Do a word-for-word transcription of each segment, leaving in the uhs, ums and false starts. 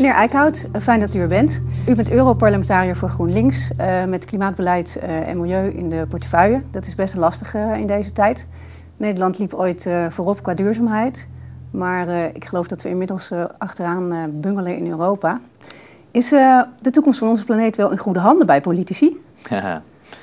Meneer Eickhout, fijn dat u er bent. U bent Europarlementariër voor GroenLinks uh, met klimaatbeleid uh, en milieu in de portefeuille. Dat is best een lastige uh, in deze tijd. Nederland liep ooit uh, voorop qua duurzaamheid. Maar uh, ik geloof dat we inmiddels uh, achteraan uh, bungelen in Europa. Is uh, de toekomst van onze planeet wel in goede handen bij politici? Ja.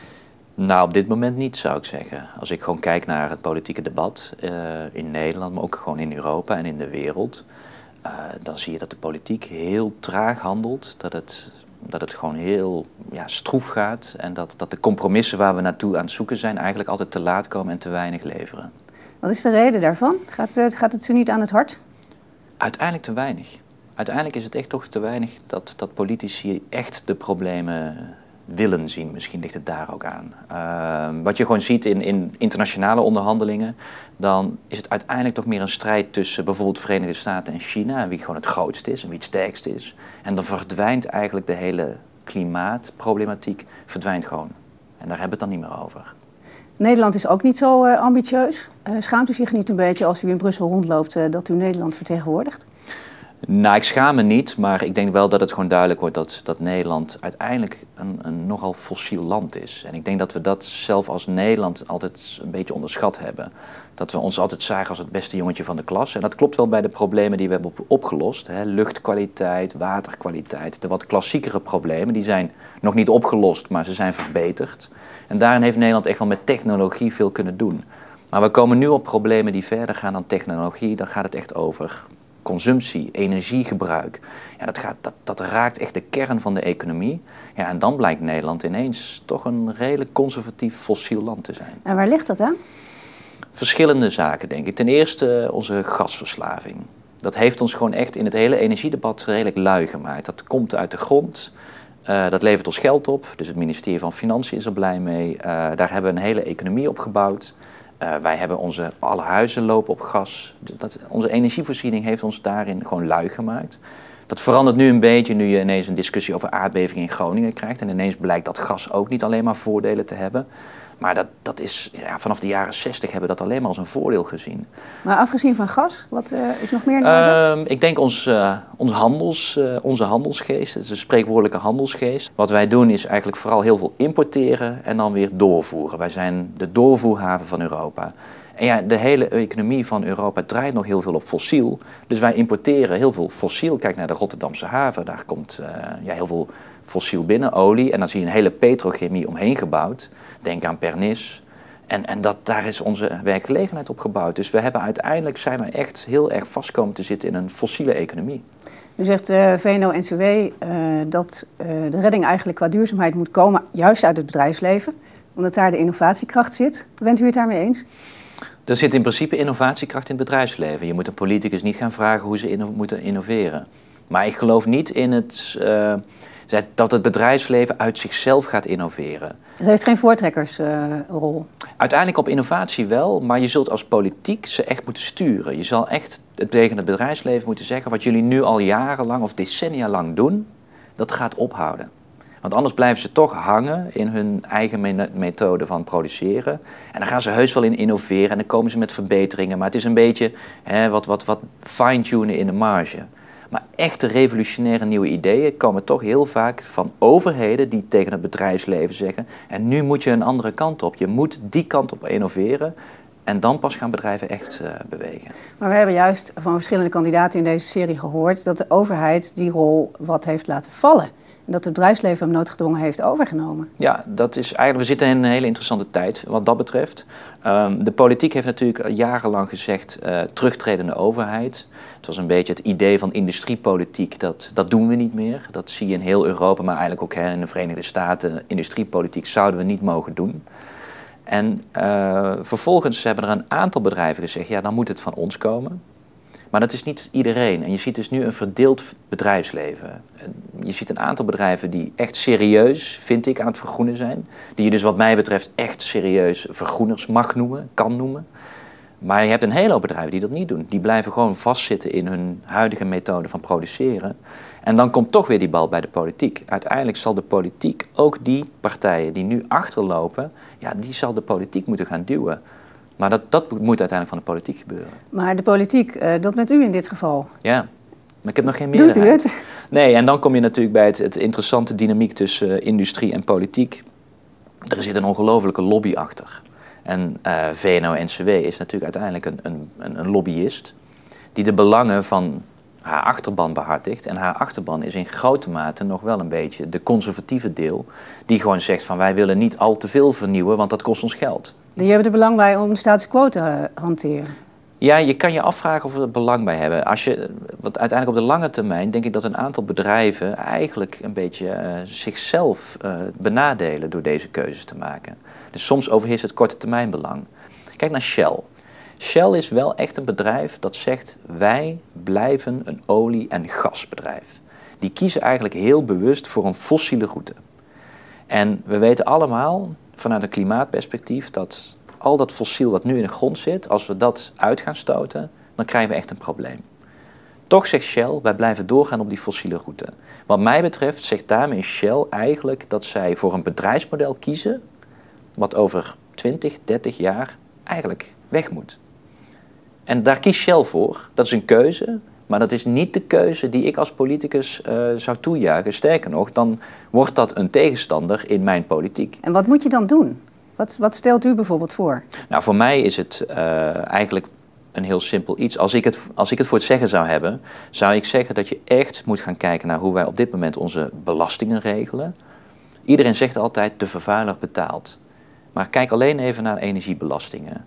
Nou, op dit moment niet, zou ik zeggen. Als ik gewoon kijk naar het politieke debat uh, in Nederland, maar ook gewoon in Europa en in de wereld, uh, dan zie je dat de politiek heel traag handelt, dat het, dat het gewoon heel ja, stroef gaat en dat, dat de compromissen waar we naartoe aan het zoeken zijn eigenlijk altijd te laat komen en te weinig leveren. Wat is de reden daarvan? Gaat, uh, gaat het ze niet aan het hart? Uiteindelijk te weinig. Uiteindelijk is het echt toch te weinig dat, dat politici echt de problemen willen zien. Misschien ligt het daar ook aan. Uh, wat je gewoon ziet in, in internationale onderhandelingen, dan is het uiteindelijk toch meer een strijd tussen bijvoorbeeld de Verenigde Staten en China, en wie gewoon het grootst is en wie het sterkst is. En dan verdwijnt eigenlijk de hele klimaatproblematiek, verdwijnt gewoon. En daar hebben we het dan niet meer over. Nederland is ook niet zo uh, ambitieus. Uh, schaamt u zich niet een beetje als u in Brussel rondloopt uh, dat u Nederland vertegenwoordigt? Nou, ik schaam me niet, maar ik denk wel dat het gewoon duidelijk wordt dat, dat Nederland uiteindelijk een, een nogal fossiel land is. En ik denk dat we dat zelf als Nederland altijd een beetje onderschat hebben. Dat we ons altijd zagen als het beste jongetje van de klas. En dat klopt wel bij de problemen die we hebben op, opgelost. Hè. Luchtkwaliteit, waterkwaliteit, de wat klassiekere problemen, die zijn nog niet opgelost, maar ze zijn verbeterd. En daarin heeft Nederland echt wel met technologie veel kunnen doen. Maar we komen nu op problemen die verder gaan dan technologie. Dan gaat het echt over consumptie, energiegebruik. Ja, dat, gaat, dat, dat raakt echt de kern van de economie. Ja, en dan blijkt Nederland ineens toch een redelijk conservatief fossiel land te zijn. En waar ligt dat aan? Verschillende zaken, denk ik. Ten eerste onze gasverslaving. Dat heeft ons gewoon echt in het hele energiedebat redelijk lui gemaakt. Dat komt uit de grond. Uh, dat levert ons geld op. Dus het ministerie van Financiën is er blij mee. Uh, daar hebben we een hele economie op gebouwd. Uh, wij hebben onze, alle huizen lopen op gas. Dat, onze energievoorziening heeft ons daarin gewoon lui gemaakt. Dat verandert nu een beetje nu je ineens een discussie over aardbeving in Groningen krijgt. En ineens blijkt dat gas ook niet alleen maar voordelen te hebben. Maar dat, dat is, ja, vanaf de jaren zestig hebben we dat alleen maar als een voordeel gezien. Maar afgezien van gas, wat uh, is nog meer? Uh, ik denk ons, uh, ons handels, uh, onze handelsgeest, het is een spreekwoordelijke handelsgeest. Wat wij doen is eigenlijk vooral heel veel importeren en dan weer doorvoeren. Wij zijn de doorvoerhaven van Europa. En ja, de hele economie van Europa draait nog heel veel op fossiel. Dus wij importeren heel veel fossiel. Kijk naar de Rotterdamse haven, daar komt uh, ja, heel veel fossiel binnen, olie. En dan zie je een hele petrochemie omheen gebouwd. Denk aan Pernis. En, en dat, daar is onze werkgelegenheid op gebouwd. Dus we hebben uiteindelijk zijn we echt heel erg vast komen te zitten in een fossiele economie. U zegt uh, V N O N C W uh, dat uh, de redding eigenlijk qua duurzaamheid moet komen juist uit het bedrijfsleven. Omdat daar de innovatiekracht zit. Bent u het daarmee eens? Er zit in principe innovatiekracht in het bedrijfsleven. Je moet een politicus niet gaan vragen hoe ze inno- moeten innoveren. Maar ik geloof niet in het, uh, dat het bedrijfsleven uit zichzelf gaat innoveren. Het heeft geen voortrekkersrol? Uh, Uiteindelijk op innovatie wel, maar je zult als politiek ze echt moeten sturen. Je zal echt tegen het bedrijfsleven moeten zeggen, wat jullie nu al jarenlang of decennia lang doen, dat gaat ophouden. Want anders blijven ze toch hangen in hun eigen methode van produceren. En dan gaan ze heus wel in innoveren en dan komen ze met verbeteringen. Maar het is een beetje hè, wat, wat, wat fine-tunen in de marge. Maar echte revolutionaire nieuwe ideeën komen toch heel vaak van overheden die tegen het bedrijfsleven zeggen, en nu moet je een andere kant op. Je moet die kant op innoveren. En dan pas gaan bedrijven echt uh, bewegen. Maar we hebben juist van verschillende kandidaten in deze serie gehoord dat de overheid die rol wat heeft laten vallen. En dat het bedrijfsleven hem noodgedwongen heeft overgenomen. Ja, dat is eigenlijk, we zitten in een hele interessante tijd wat dat betreft. Um, de politiek heeft natuurlijk jarenlang gezegd uh, terugtredende overheid. Het was een beetje het idee van industriepolitiek, dat, dat doen we niet meer. Dat zie je in heel Europa, maar eigenlijk ook hè, in de Verenigde Staten. Industriepolitiek zouden we niet mogen doen. En uh, vervolgens hebben er een aantal bedrijven gezegd, ja, dan moet het van ons komen. Maar dat is niet iedereen. En je ziet dus nu een verdeeld bedrijfsleven. Je ziet een aantal bedrijven die echt serieus, vind ik, aan het vergroenen zijn. Die je dus wat mij betreft echt serieus vergroeners mag noemen, kan noemen. Maar je hebt een hele hoop bedrijven die dat niet doen. Die blijven gewoon vastzitten in hun huidige methode van produceren. En dan komt toch weer die bal bij de politiek. Uiteindelijk zal de politiek ook die partijen die nu achterlopen, ja, die zal de politiek moeten gaan duwen. Maar dat, dat moet uiteindelijk van de politiek gebeuren. Maar de politiek, uh, dat bent u in dit geval. Ja. Maar ik heb nog geen meerderheid. Doet u het? Nee, en dan kom je natuurlijk bij het, het interessante dynamiek tussen uh, industrie en politiek. Er zit een ongelofelijke lobby achter. En uh, V N O-N C W is natuurlijk uiteindelijk een, een, een lobbyist die de belangen van haar achterban behartigt. En haar achterban is in grote mate nog wel een beetje de conservatieve deel, die gewoon zegt van wij willen niet al te veel vernieuwen, want dat kost ons geld. Die hebben er belang bij om de status quo te hanteren. Ja, je kan je afvragen of we er belang bij hebben. Als je, want uiteindelijk op de lange termijn denk ik dat een aantal bedrijven eigenlijk een beetje uh, zichzelf uh, benadelen door deze keuzes te maken. Dus soms overheerst het korte termijn belang. Kijk naar Shell. Shell is wel echt een bedrijf dat zegt wij blijven een olie- en gasbedrijf. Die kiezen eigenlijk heel bewust voor een fossiele route. En we weten allemaal vanuit een klimaatperspectief dat al dat fossiel wat nu in de grond zit, als we dat uit gaan stoten, dan krijgen we echt een probleem. Toch zegt Shell, wij blijven doorgaan op die fossiele route. Wat mij betreft zegt daarmee Shell eigenlijk dat zij voor een bedrijfsmodel kiezen wat over twintig, dertig jaar eigenlijk weg moet. En daar kiest Shell voor. Dat is een keuze, maar dat is niet de keuze die ik als politicus uh, zou toejuichen. Sterker nog, dan wordt dat een tegenstander in mijn politiek. En wat moet je dan doen? Wat, wat stelt u bijvoorbeeld voor? Nou, voor mij is het uh, eigenlijk een heel simpel iets. Als ik, het, als ik het voor het zeggen zou hebben, zou ik zeggen dat je echt moet gaan kijken naar hoe wij op dit moment onze belastingen regelen. Iedereen zegt altijd de vervuiler betaalt. Maar kijk alleen even naar energiebelastingen.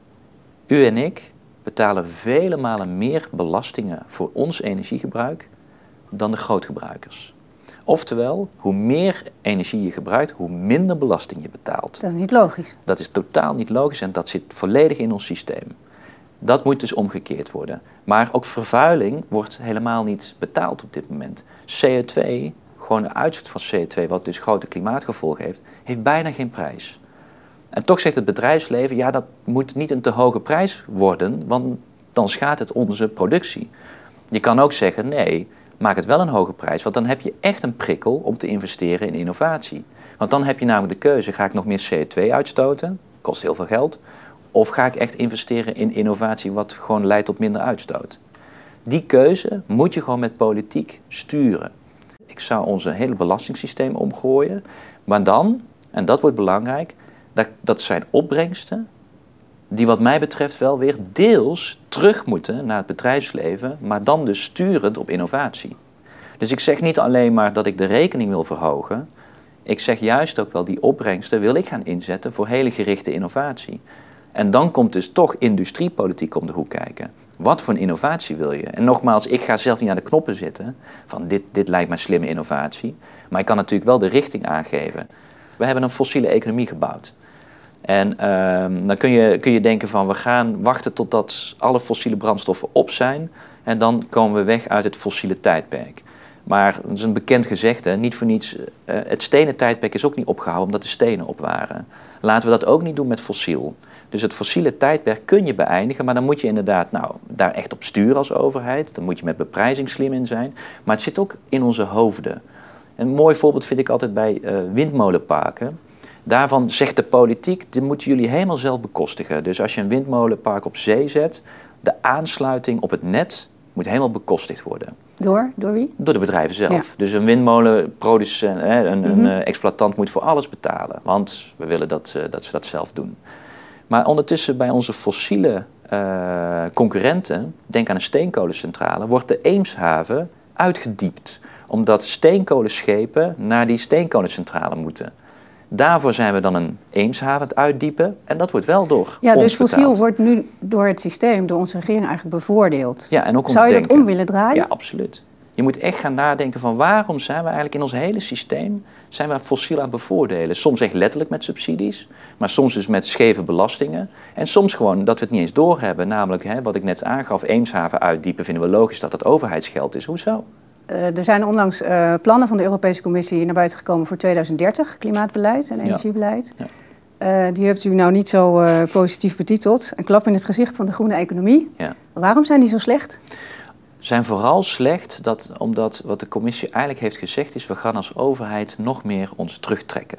U en ik betalen vele malen meer belastingen voor ons energiegebruik dan de grootgebruikers. Oftewel, hoe meer energie je gebruikt, hoe minder belasting je betaalt. Dat is niet logisch. Dat is totaal niet logisch en dat zit volledig in ons systeem. Dat moet dus omgekeerd worden. Maar ook vervuiling wordt helemaal niet betaald op dit moment. C O twee, gewoon de uitstoot van C O twee, wat dus grote klimaatgevolgen heeft, heeft bijna geen prijs. En toch zegt het bedrijfsleven, ja, dat moet niet een te hoge prijs worden, want dan schaadt het onze productie. Je kan ook zeggen, nee, maak het wel een hoge prijs, want dan heb je echt een prikkel om te investeren in innovatie. Want dan heb je namelijk de keuze, ga ik nog meer C O twee uitstoten, kost heel veel geld, of ga ik echt investeren in innovatie wat gewoon leidt tot minder uitstoot. Die keuze moet je gewoon met politiek sturen. Ik zou ons hele belastingssysteem omgooien, maar dan, en dat wordt belangrijk, dat, dat zijn opbrengsten die wat mij betreft wel weer deels terug moeten naar het bedrijfsleven, maar dan dus sturend op innovatie. Dus ik zeg niet alleen maar dat ik de rekening wil verhogen, ik zeg juist ook wel die opbrengsten wil ik gaan inzetten voor hele gerichte innovatie. En dan komt dus toch industriepolitiek om de hoek kijken. Wat voor een innovatie wil je? En nogmaals, ik ga zelf niet aan de knoppen zitten van dit, dit lijkt mij slimme innovatie, maar ik kan natuurlijk wel de richting aangeven. We hebben een fossiele economie gebouwd. En uh, dan kun je, kun je denken van we gaan wachten totdat alle fossiele brandstoffen op zijn en dan komen we weg uit het fossiele tijdperk. Maar dat is een bekend gezegde, niet voor niets, uh, het stenen tijdperk is ook niet opgehouden omdat de stenen op waren. Laten we dat ook niet doen met fossiel. Dus het fossiele tijdperk kun je beëindigen, maar dan moet je inderdaad nou, daar echt op sturen als overheid. Dan moet je met beprijzing slim in zijn. Maar het zit ook in onze hoofden. Een mooi voorbeeld vind ik altijd bij uh, windmolenparken. Daarvan zegt de politiek, dit moeten jullie helemaal zelf bekostigen. Dus als je een windmolenpark op zee zet, de aansluiting op het net moet helemaal bekostigd worden. Door? Door wie? Door de bedrijven zelf. Ja. Dus een windmolenproducent, een, een, mm-hmm. een exploitant moet voor alles betalen. Want we willen dat, uh, dat ze dat zelf doen. Maar ondertussen bij onze fossiele uh, concurrenten, denk aan een steenkolencentrale, wordt de Eemshaven uitgediept. Omdat steenkolenschepen naar die steenkolencentrale moeten. Daarvoor zijn we dan een Eemshaven aan het uitdiepen en dat wordt wel door Ja, ons dus fossiel betaald. wordt nu door het systeem, door onze regering eigenlijk bevoordeeld. Ja, en ook ons Zou je denken. dat om willen draaien? Ja, absoluut. Je moet echt gaan nadenken van waarom zijn we eigenlijk in ons hele systeem zijn we fossiel aan het bevoordelen. Soms echt letterlijk met subsidies, maar soms dus met scheve belastingen. En soms gewoon dat we het niet eens doorhebben. Namelijk, hè, wat ik net aangaf, Eemshaven uitdiepen vinden we logisch dat dat overheidsgeld is. Hoezo? Uh, er zijn onlangs uh, plannen van de Europese Commissie naar buiten gekomen voor tweeduizend dertig, klimaatbeleid en energiebeleid. Ja. Ja. Uh, die hebt u nou niet zo uh, positief betiteld. Een klap in het gezicht van de groene economie. Ja. Waarom zijn die zo slecht? Zijn vooral slecht dat, omdat wat de commissie eigenlijk heeft gezegd is we gaan als overheid nog meer ons terugtrekken.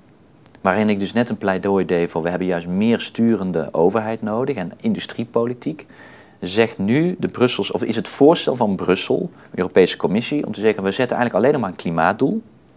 Waarin ik dus net een pleidooi deed voor we hebben juist meer sturende overheid nodig en industriepolitiek. zegt nu de Brussels, of is het voorstel van Brussel, de Europese Commissie, om te zeggen, we zetten eigenlijk alleen nog maar een klimaatdoel.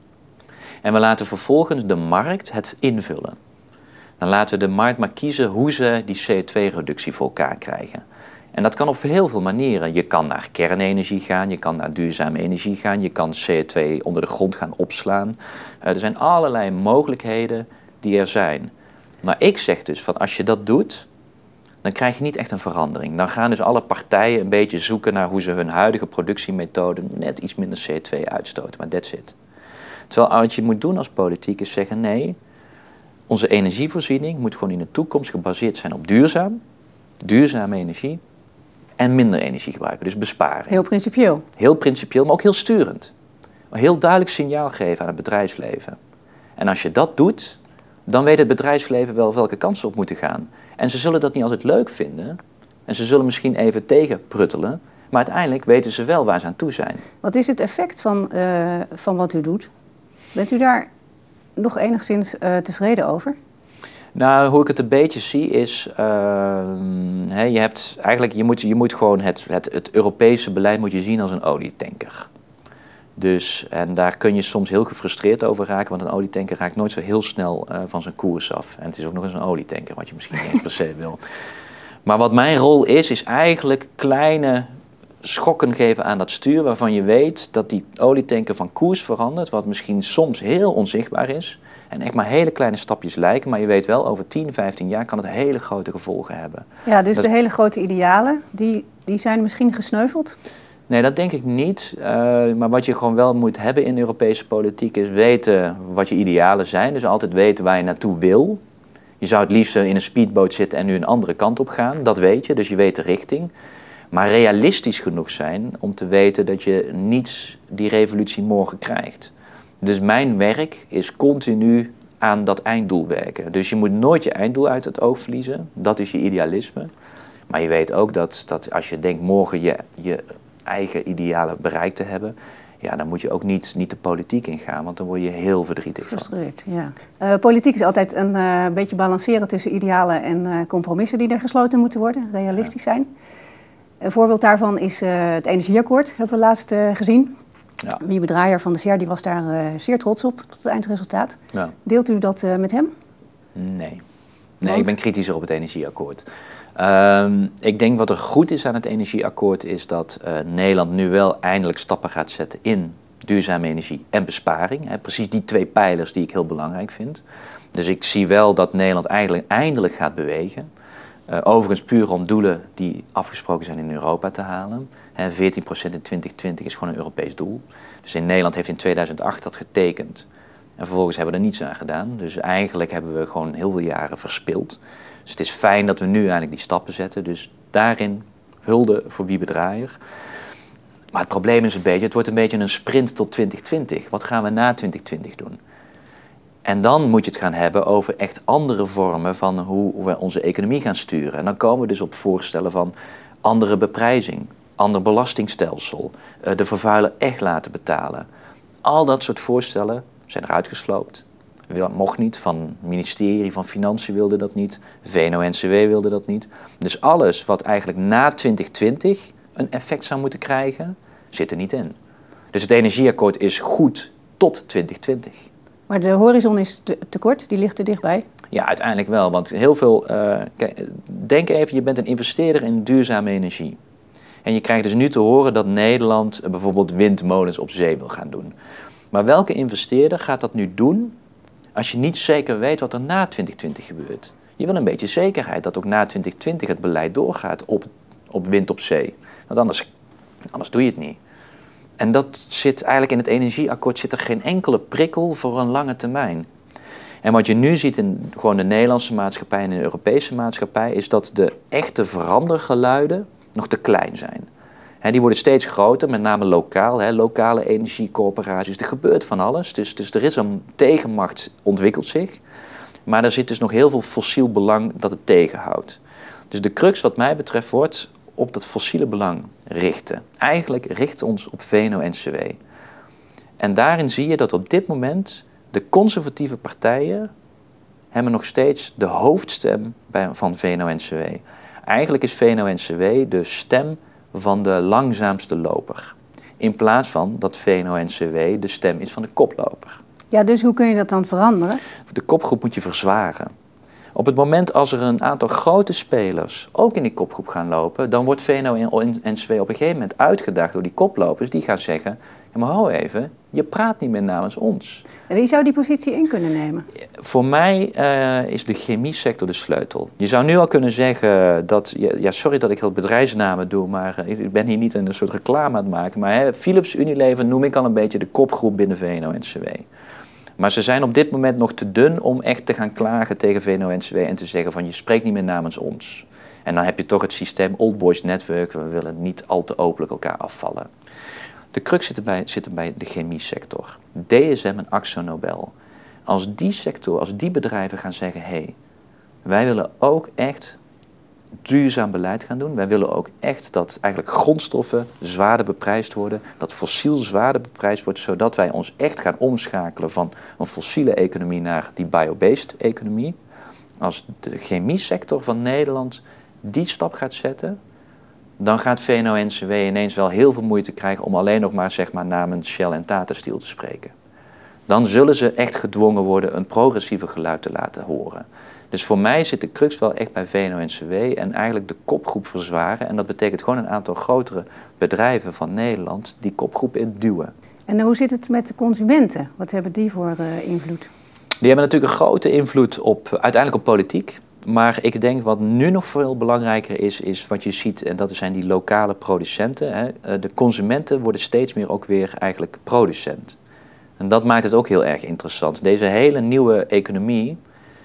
En we laten vervolgens de markt het invullen. Dan laten we de markt maar kiezen hoe ze die C O twee reductie voor elkaar krijgen. En dat kan op heel veel manieren. Je kan naar kernenergie gaan, je kan naar duurzame energie gaan, je kan C O twee onder de grond gaan opslaan. Uh, er zijn allerlei mogelijkheden die er zijn. Maar ik zeg dus, van als je dat doet, dan krijg je niet echt een verandering. Dan gaan dus alle partijen een beetje zoeken naar hoe ze hun huidige productiemethode net iets minder C O twee uitstoten. Maar that's it. Terwijl wat je moet doen als politiek is zeggen, nee, onze energievoorziening moet gewoon in de toekomst gebaseerd zijn op duurzaam, duurzame energie en minder energie gebruiken, dus besparen. Heel principieel. Heel principieel, maar ook heel sturend. Een heel duidelijk signaal geven aan het bedrijfsleven. En als je dat doet, dan weet het bedrijfsleven wel welke kansen op moeten gaan. En ze zullen dat niet altijd leuk vinden. En ze zullen misschien even tegenpruttelen. Maar uiteindelijk weten ze wel waar ze aan toe zijn. Wat is het effect van, uh, van wat u doet? Bent u daar nog enigszins uh, tevreden over? Nou, hoe ik het een beetje zie is, uh, he, je hebt eigenlijk, je moet, je moet gewoon het, het, het Europese beleid moet je zien als een olietanker. Dus, en daar kun je soms heel gefrustreerd over raken, want een olietanker raakt nooit zo heel snel uh, van zijn koers af. En het is ook nog eens een olietanker, wat je misschien niet eens per se wil. Maar wat mijn rol is, is eigenlijk kleine schokken geven aan dat stuur, waarvan je weet dat die olietanker van koers verandert, wat misschien soms heel onzichtbaar is. En echt maar hele kleine stapjes lijken, maar je weet wel, over tien, vijftien jaar kan het hele grote gevolgen hebben. Ja, dus dat... de hele grote idealen, die, die zijn misschien gesneuveld? Nee, dat denk ik niet. Uh, maar wat je gewoon wel moet hebben in de Europese politiek is weten wat je idealen zijn. Dus altijd weten waar je naartoe wil. Je zou het liefst in een speedboot zitten en nu een andere kant op gaan. Dat weet je, dus je weet de richting. Maar realistisch genoeg zijn om te weten dat je niet die revolutie morgen krijgt. Dus mijn werk is continu aan dat einddoel werken. Dus je moet nooit je einddoel uit het oog verliezen. Dat is je idealisme. Maar je weet ook dat, dat als je denkt morgen je, je eigen idealen bereikt te hebben, ja, dan moet je ook niet, niet de politiek ingaan, want dan word je heel verdrietig van. Frustreerd, ja. Uh, politiek is altijd een uh, beetje balanceren tussen idealen en uh, compromissen die er gesloten moeten worden, realistisch ja. zijn. Een voorbeeld daarvan is uh, het energieakkoord, hebben we laatst uh, gezien. Ja. Wiebe Draaier van de S E R die was daar uh, zeer trots op, tot het eindresultaat. Ja. Deelt u dat uh, met hem? Nee. Nee, ik ben kritischer op het energieakkoord. Um, ik denk wat er goed is aan het energieakkoord is dat uh, Nederland nu wel eindelijk stappen gaat zetten in duurzame energie en besparing. Hè, precies die twee pijlers die ik heel belangrijk vind. Dus ik zie wel dat Nederland eigenlijk eindelijk gaat bewegen. Uh, overigens puur om doelen die afgesproken zijn in Europa te halen. Hè, veertien procent in twintig twintig is gewoon een Europees doel. Dus in Nederland heeft in tweeduizend acht dat getekend. En vervolgens hebben we er niets aan gedaan. Dus eigenlijk hebben we gewoon heel veel jaren verspild. Dus het is fijn dat we nu eigenlijk die stappen zetten. Dus daarin hulde voor Wiebe Draaier. Maar het probleem is een beetje, het wordt een beetje een sprint tot twintig twintig. Wat gaan we na twintig twintig doen? En dan moet je het gaan hebben over echt andere vormen van hoe we onze economie gaan sturen. En dan komen we dus op voorstellen van andere beprijzing, ander belastingstelsel, de vervuiler echt laten betalen. Al dat soort voorstellen zijn eruit gesloopt. Dat mocht niet, van het ministerie van Financiën wilde dat niet, V N O N C W wilde dat niet. Dus alles wat eigenlijk na twintig twintig een effect zou moeten krijgen, zit er niet in. Dus het energieakkoord is goed tot twintig twintig. Maar de horizon is te, te kort, die ligt er dichtbij? Ja, uiteindelijk wel. Want heel veel, uh, kijk, denk even, je bent een investeerder in duurzame energie. En je krijgt dus nu te horen dat Nederland uh, bijvoorbeeld windmolens op zee wil gaan doen. Maar welke investeerder gaat dat nu doen als je niet zeker weet wat er na twintig twintig gebeurt? Je wil een beetje zekerheid dat ook na twintig twintig het beleid doorgaat op, op wind op zee. Want anders, anders doe je het niet. En dat zit eigenlijk in het energieakkoord zit er geen enkele prikkel voor een lange termijn. En wat je nu ziet in gewoon de Nederlandse maatschappij en de Europese maatschappij is dat de echte verandergeluiden nog te klein zijn. He, die worden steeds groter, met name lokaal, he, lokale energiecorporaties. Er gebeurt van alles, dus, dus er is een tegenmacht ontwikkelt zich. Maar er zit dus nog heel veel fossiel belang dat het tegenhoudt. Dus de crux wat mij betreft wordt op dat fossiele belang richten. Eigenlijk richten ons op V N O N C W. En daarin zie je dat op dit moment de conservatieve partijen hebben nog steeds de hoofdstem bij, van V N O N C W. Eigenlijk is V N O N C W de stem van de langzaamste loper. In plaats van dat V N O N C W de stem is van de koploper. Ja, dus hoe kun je dat dan veranderen? De kopgroep moet je verzwaren. Op het moment als er een aantal grote spelers ook in die kopgroep gaan lopen, dan wordt V N O N C W op een gegeven moment uitgedaagd door die koplopers die gaan zeggen, ja, maar ho even, je praat niet meer namens ons. En wie zou die positie in kunnen nemen? Voor mij uh, is de chemiesector de sleutel. Je zou nu al kunnen zeggen dat, ja, sorry dat ik heel bedrijfsnamen doe, maar uh, ik ben hier niet een soort reclame aan het maken, maar hè, Philips, Unilever noem ik al een beetje de kopgroep binnen V N O N C W. Maar ze zijn op dit moment nog te dun om echt te gaan klagen tegen V N O N C W en te zeggen van je spreekt niet meer namens ons. En dan heb je toch het systeem Old Boys Network, we willen niet al te openlijk elkaar afvallen. De crux zit erbij, zit er bij de chemiesector. D S M en AkzoNobel. Als die sector, als die bedrijven gaan zeggen, hé, hey, wij willen ook echt duurzaam beleid gaan doen. Wij willen ook echt dat eigenlijk grondstoffen zwaarder beprijsd worden, dat fossiel zwaarder beprijsd wordt, zodat wij ons echt gaan omschakelen van een fossiele economie naar die biobased economie. Als de chemiesector van Nederland die stap gaat zetten, dan gaat V N O N C W ineens wel heel veel moeite krijgen om alleen nog maar, zeg maar namens Shell en Tata Steel te spreken. Dan zullen ze echt gedwongen worden een progressiever geluid te laten horen. Dus voor mij zit de crux wel echt bij V N O N C W en eigenlijk de kopgroep verzwaren. En dat betekent gewoon een aantal grotere bedrijven van Nederland die kopgroep induwen. En hoe zit het met de consumenten? Wat hebben die voor uh, invloed? Die hebben natuurlijk een grote invloed op, uiteindelijk op politiek. Maar ik denk wat nu nog veel belangrijker is, is wat je ziet, en dat zijn die lokale producenten. Hè. De consumenten worden steeds meer ook weer eigenlijk producent. En dat maakt het ook heel erg interessant. Deze hele nieuwe economie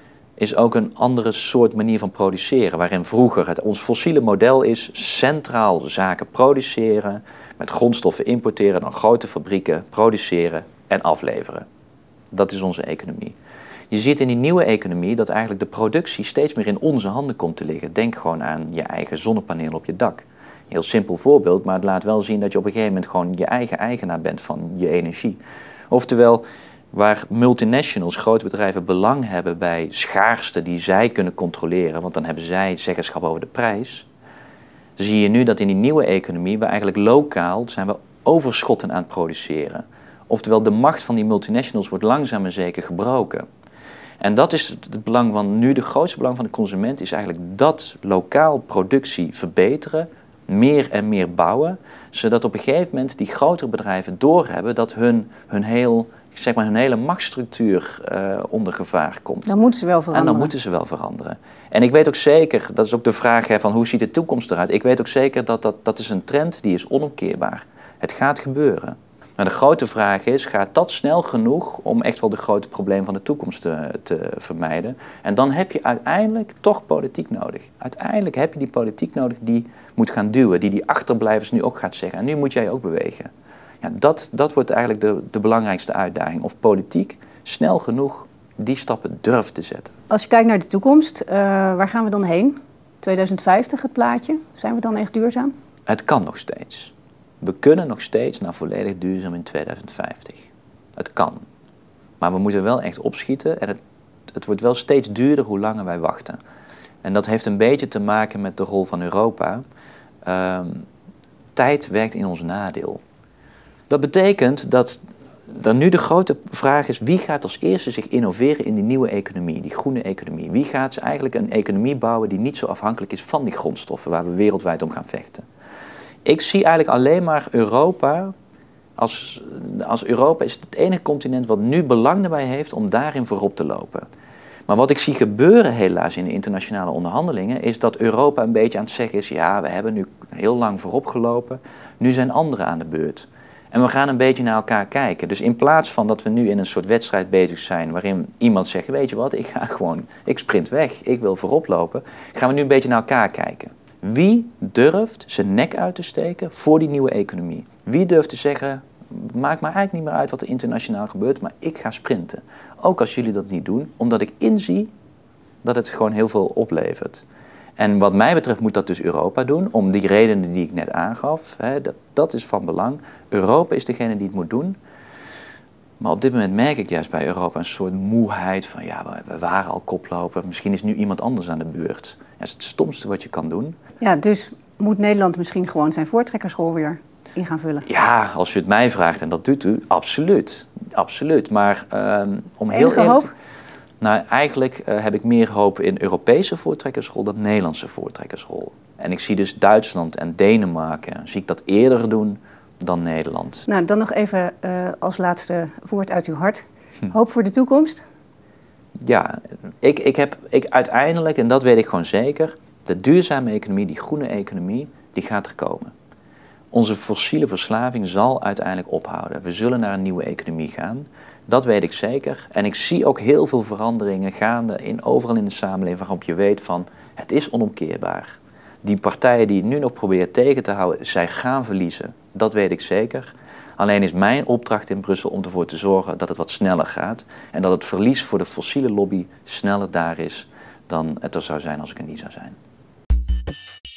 is ook een andere soort manier van produceren. Waarin vroeger het, ons fossiele model is centraal zaken produceren, met grondstoffen importeren, dan grote fabrieken produceren en afleveren. Dat is onze economie. Je ziet in die nieuwe economie dat eigenlijk de productie steeds meer in onze handen komt te liggen. Denk gewoon aan je eigen zonnepaneel op je dak. Een heel simpel voorbeeld, maar het laat wel zien dat je op een gegeven moment gewoon je eigen eigenaar bent van je energie. Oftewel, waar multinationals, grote bedrijven, belang hebben bij schaarste die zij kunnen controleren, want dan hebben zij zeggenschap over de prijs, zie je nu dat in die nieuwe economie we eigenlijk lokaal zijn we overschotten aan het produceren. Oftewel, de macht van die multinationals wordt langzaam maar zeker gebroken. En dat is het belang van nu, de grootste belang van de consument is eigenlijk dat lokaal productie verbeteren, meer en meer bouwen, zodat op een gegeven moment die grotere bedrijven doorhebben dat hun, hun, heel, zeg maar, hun hele machtsstructuur uh, onder gevaar komt. Dan moeten ze wel veranderen. En dan moeten ze wel veranderen. En ik weet ook zeker, dat is ook de vraag hè, van hoe ziet de toekomst eruit, ik weet ook zeker dat dat, dat is een trend die is onomkeerbaar. Het gaat gebeuren. Maar de grote vraag is, gaat dat snel genoeg om echt wel de grote problemen van de toekomst te, te vermijden? En dan heb je uiteindelijk toch politiek nodig. Uiteindelijk heb je die politiek nodig die moet gaan duwen, die die achterblijvers nu ook gaat zeggen. En nu moet jij ook bewegen. Ja, dat, dat wordt eigenlijk de, de belangrijkste uitdaging. Of politiek snel genoeg die stappen durft te zetten. Als je kijkt naar de toekomst, uh, waar gaan we dan heen? tweeduizend vijftig het plaatje. Zijn we dan echt duurzaam? Het kan nog steeds. We kunnen nog steeds naar volledig duurzaam in tweeduizend vijftig. Het kan. Maar we moeten wel echt opschieten en het, het wordt wel steeds duurder hoe langer wij wachten. En dat heeft een beetje te maken met de rol van Europa. Uh, tijd werkt in ons nadeel. Dat betekent dat er nu de grote vraag is, wie gaat als eerste zich innoveren in die nieuwe economie, die groene economie? Wie gaat eigenlijk een economie bouwen die niet zo afhankelijk is van die grondstoffen waar we wereldwijd om gaan vechten? Ik zie eigenlijk alleen maar Europa, als, als Europa is het enige continent wat nu belang erbij heeft om daarin voorop te lopen. Maar wat ik zie gebeuren helaas in de internationale onderhandelingen is dat Europa een beetje aan het zeggen is, ja, we hebben nu heel lang voorop gelopen, nu zijn anderen aan de beurt. En we gaan een beetje naar elkaar kijken. Dus in plaats van dat we nu in een soort wedstrijd bezig zijn waarin iemand zegt, weet je wat, ik ga gewoon, ik sprint weg, ik wil voorop lopen, gaan we nu een beetje naar elkaar kijken. Wie durft zijn nek uit te steken voor die nieuwe economie? Wie durft te zeggen, maakt me eigenlijk niet meer uit wat er internationaal gebeurt, maar ik ga sprinten. Ook als jullie dat niet doen, omdat ik inzie dat het gewoon heel veel oplevert. En wat mij betreft moet dat dus Europa doen, om die redenen die ik net aangaf. Hè, dat, dat is van belang. Europa is degene die het moet doen. Maar op dit moment merk ik juist bij Europa een soort moeheid van ja, we, we waren al koploper, misschien is nu iemand anders aan de beurt. Dat is het stomste wat je kan doen. Ja, dus moet Nederland misschien gewoon zijn voortrekkersrol weer in gaan vullen? Ja, als u het mij vraagt, en dat doet u, absoluut. Absoluut. Maar um, om heel Enige eerlijk... hoop? Nou, eigenlijk uh, heb ik meer hoop in Europese voortrekkersrol dan Nederlandse voortrekkersrol. En ik zie dus Duitsland en Denemarken, zie ik dat eerder doen dan Nederland. Nou, dan nog even uh, als laatste woord uit uw hart. Hm. Hoop voor de toekomst? Ja, ik, ik heb ik uiteindelijk, en dat weet ik gewoon zeker, de duurzame economie, die groene economie, die gaat er komen. Onze fossiele verslaving zal uiteindelijk ophouden. We zullen naar een nieuwe economie gaan. Dat weet ik zeker. En ik zie ook heel veel veranderingen gaande in, overal in de samenleving waarop je weet van het is onomkeerbaar. Die partijen die het nu nog proberen tegen te houden, zij gaan verliezen. Dat weet ik zeker. Alleen is mijn opdracht in Brussel om ervoor te zorgen dat het wat sneller gaat. En dat het verlies voor de fossiele lobby sneller daar is dan het er zou zijn als ik er niet zou zijn.